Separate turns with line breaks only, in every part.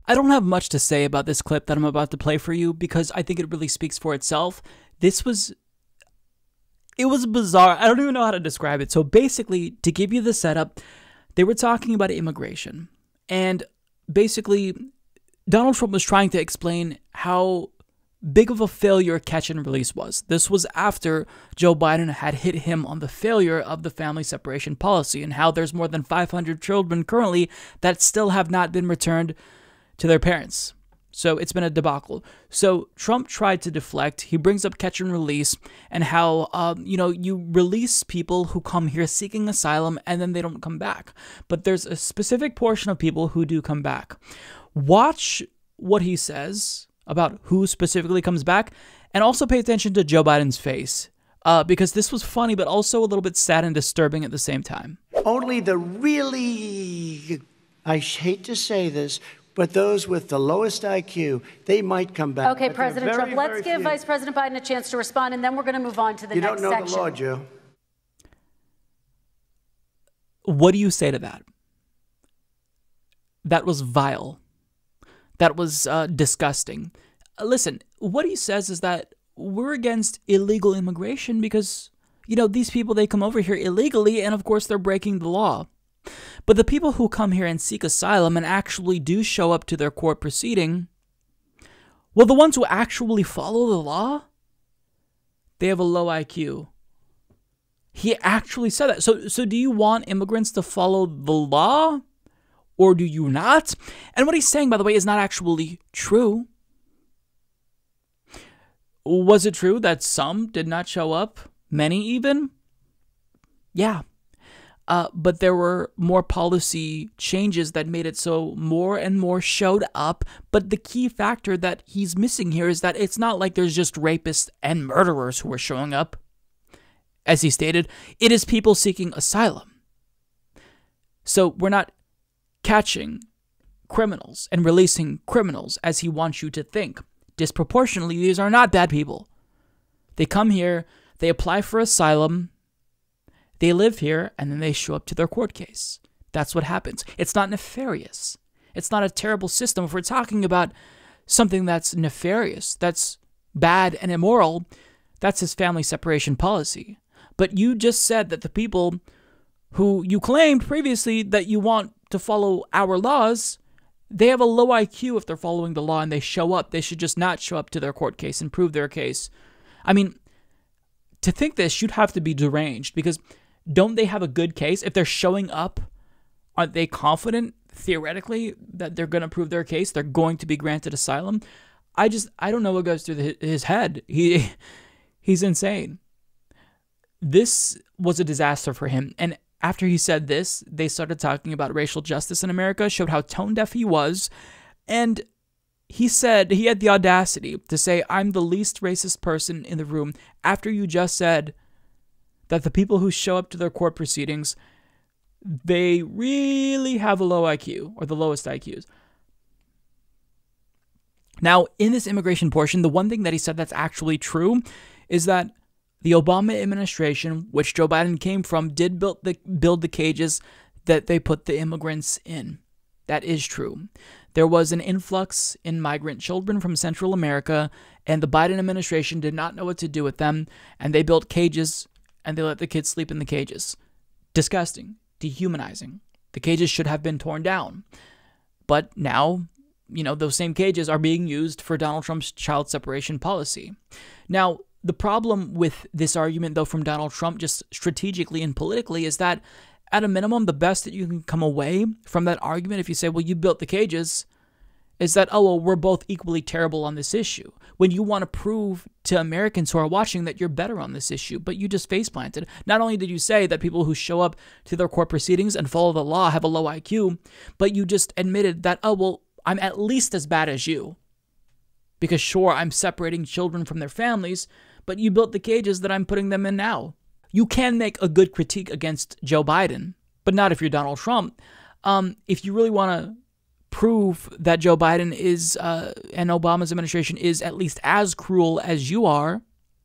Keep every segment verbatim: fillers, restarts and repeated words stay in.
I don't have much to say about this clip that I'm about to play for you because I think it really speaks for itself. This was, it was bizarre. I don't even know how to describe it. So basically, to give you the setup, they were talking about immigration. And basically, Donald Trump was trying to explain how big of a failure catch and release was. This was after Joe Biden had hit him on the failure of the family separation policy and how there's more than five hundred children currently that still have not been returned to their parents. So it's been a debacle. So Trump tried to deflect. He brings up catch and release and how, um, you know, you release people who come here seeking asylum and then they don't come back. But there's a specific portion of people who do come back. Watch what he says about who specifically comes back, and also pay attention to Joe Biden's face, uh, because this was funny, but also a little bit sad and disturbing at the same time.
Only the really, I hate to say this, but those with the lowest I Q, they might come back.
Okay,
but
President
very,
Trump, let's
very
give
few.
Vice President Biden a chance to respond, and then we're going to move on to the
you
next
don't know
section.
the law, Joe.
What do you say to that? That was vile. That was uh, disgusting. Uh, listen, what he says is that we're against illegal immigration because, you know, these people, they come over here illegally and, of course, they're breaking the law. But the people who come here and seek asylum and actually do show up to their court proceeding, well, the ones who actually follow the law, they have a low I Q. He actually said that. So, so do you want immigrants to follow the law? Or do you not? And what he's saying, by the way, is not actually true. Was it true that some did not show up? Many even? Yeah. Uh, but there were more policy changes that made it so more and more showed up. But the key factor that he's missing here is that it's not like there's just rapists and murderers who are showing up. As he stated, it is people seeking asylum. So we're not catching criminals and releasing criminals as he wants you to think. Disproportionately, these are not bad people. They come here, they apply for asylum, they live here, and then they show up to their court case. That's what happens. It's not nefarious. It's not a terrible system. If we're talking about something that's nefarious, that's bad and immoral, that's his family separation policy. But you just said that the people who you claimed previously that you want to follow our laws, they have a low I Q if they're following the law and they show up. They should just not show up to their court case and prove their case. I mean, to think this, you'd have to be deranged because don't they have a good case? If they're showing up, aren't they confident, theoretically, that they're going to prove their case? They're going to be granted asylum? I just, I don't know what goes through his head. He, he's insane. This was a disaster for him. And after he said this, they started talking about racial justice in America, showed how tone deaf he was, and he said, he had the audacity to say, I'm the least racist person in the room, after you just said that the people who show up to their court proceedings, they really have a low I Q, or the lowest I Qs. Now, in this immigration portion, the one thing that he said that's actually true is that the Obama administration, which Joe Biden came from, did build the, build the cages that they put the immigrants in. That is true. There was an influx in migrant children from Central America, and the Biden administration did not know what to do with them, and they built cages, and they let the kids sleep in the cages. Disgusting. Dehumanizing. The cages should have been torn down. But now, you know, those same cages are being used for Donald Trump's child separation policy. Now, the problem with this argument, though, from Donald Trump, just strategically and politically, is that at a minimum, the best that you can come away from that argument, if you say, well, you built the cages, is that, oh, well, we're both equally terrible on this issue. When you want to prove to Americans who are watching that you're better on this issue, but you just face planted. Not only did you say that people who show up to their court proceedings and follow the law have a low I Q, but you just admitted that, oh, well, I'm at least as bad as you. Because sure, I'm separating children from their families, but you built the cages that I'm putting them in now. You can make a good critique against Joe Biden, but not if you're Donald Trump. Um, if you really want to prove that Joe Biden is, uh, and Obama's administration is at least as cruel as you are,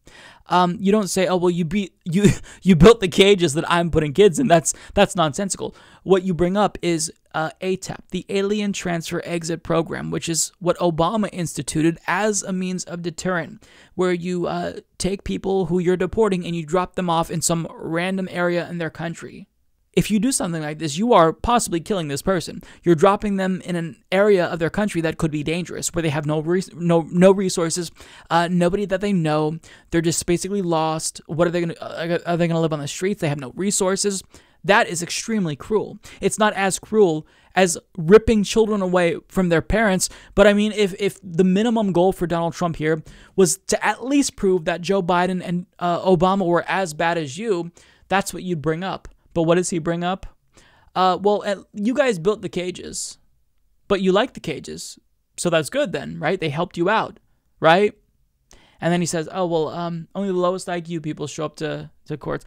Um, you don't say, oh, well, you beat you you built the cages that I'm putting kids in. That's that's nonsensical. What you bring up is uh, A T A P, the Alien Transfer Exit Program, which is what Obama instituted as a means of deterrent, where you uh, take people who you're deporting and you drop them off in some random area in their country. If you do something like this, you are possibly killing this person. You're dropping them in an area of their country that could be dangerous, where they have no res- no no resources, uh, nobody that they know. They're just basically lost. What are they going to? Uh, are they going to live on the streets? They have no resources. That is extremely cruel. It's not as cruel as ripping children away from their parents. But I mean, if if the minimum goal for Donald Trump here was to at least prove that Joe Biden and uh, Obama were as bad as you, that's what you'd bring up. But what does he bring up? Uh, well, uh, you guys built the cages, but you like the cages. So that's good then, right? They helped you out, right? And then he says, oh, well, um, only the lowest I Q people show up to, to courts.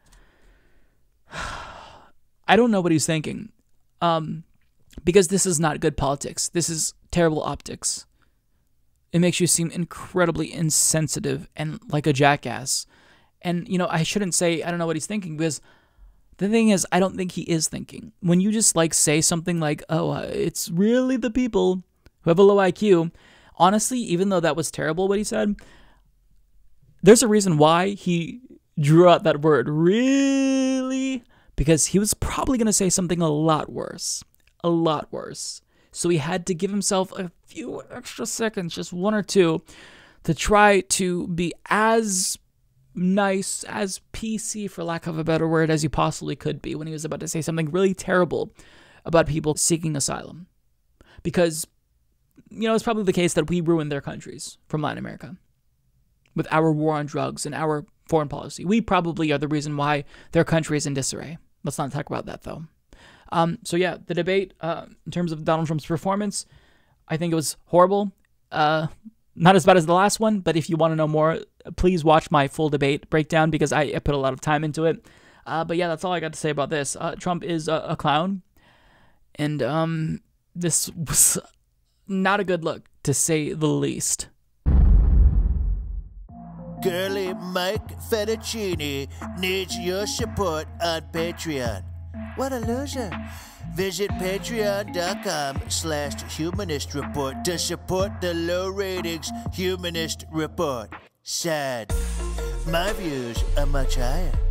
I don't know what he's thinking, um, because this is not good politics. This is terrible optics. It makes you seem incredibly insensitive and like a jackass. And, you know, I shouldn't say I don't know what he's thinking, because the thing is, I don't think he is thinking. When you just like say something like, oh, uh, it's really the people who have a low I Q, honestly, even though that was terrible what he said, there's a reason why he drew out that word, really, because he was probably going to say something a lot worse, a lot worse. So he had to give himself a few extra seconds, just one or two, to try to be as nice, as P C, for lack of a better word, as he possibly could be when he was about to say something really terrible about people seeking asylum. Because, you know, it's probably the case that we ruined their countries from Latin America with our war on drugs and our foreign policy. We probably are the reason why their country is in disarray. Let's not talk about that, though. Um, so, yeah, the debate, uh, in terms of Donald Trump's performance, I think it was horrible. Uh, not as bad as the last one, but if you want to know more, please watch my full debate breakdown, because I, I put a lot of time into it. Uh, but, yeah, that's all I got to say about this. Uh, Trump is a, a clown, and um, this was not a good look, to say the least.
Girly Mike Fettuccine needs your support on Patreon. What a loser. Visit patreon.com slash humanist report to support the low ratings Humanist Report. Sad. My views are much higher.